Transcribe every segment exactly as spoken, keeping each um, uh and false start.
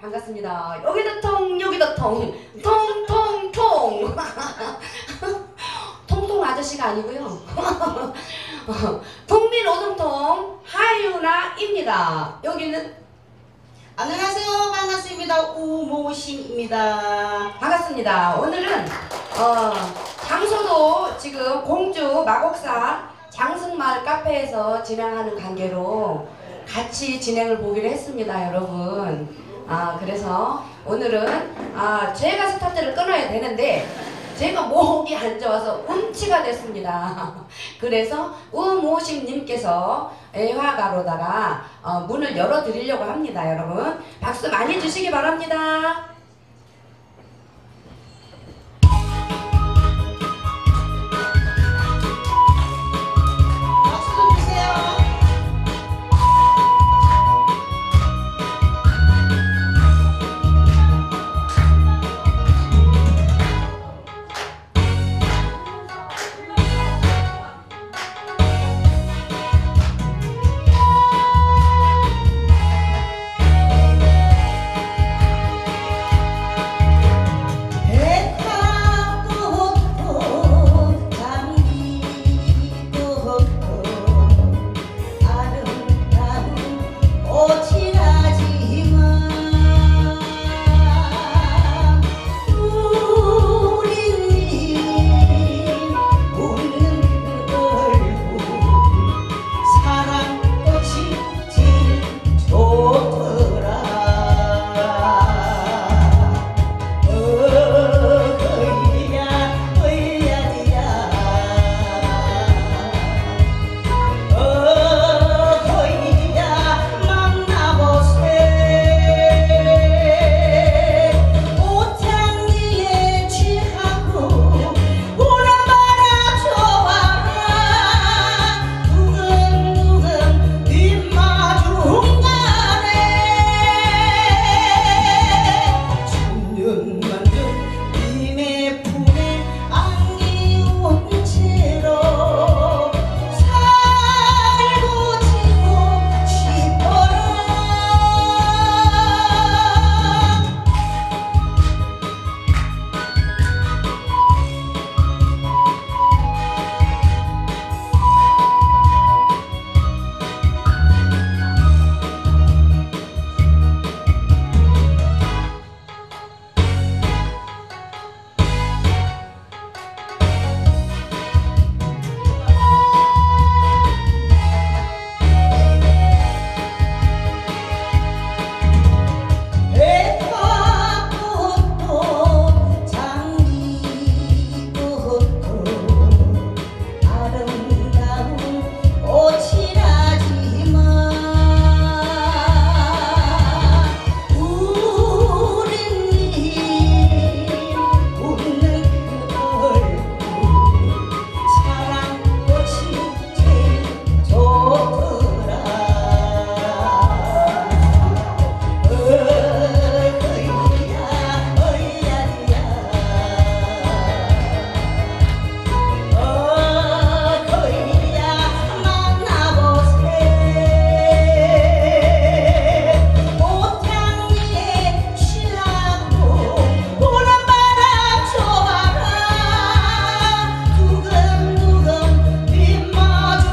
반갑습니다. 여기도 통, 여기도 통, 통통통. 통통 아저씨가 아니고요. 통밀오동통 하유나입니다. 여기는 안녕하세요. 반갑습니다. 우모심입니다. 반갑습니다. 오늘은 어, 장소도 지금 공주 마곡산 장승마을 카페에서 진행하는 관계로 같이 진행을 보기로 했습니다, 여러분. 아 그래서 오늘은 아 제가 스타트를 끊어야 되는데 제가 목이 안 좋아서 음치가 됐습니다. 그래서 우모심님께서 애화가로다가 어, 문을 열어드리려고 합니다, 여러분. 박수 많이 주시기 바랍니다.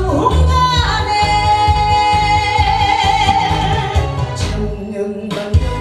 음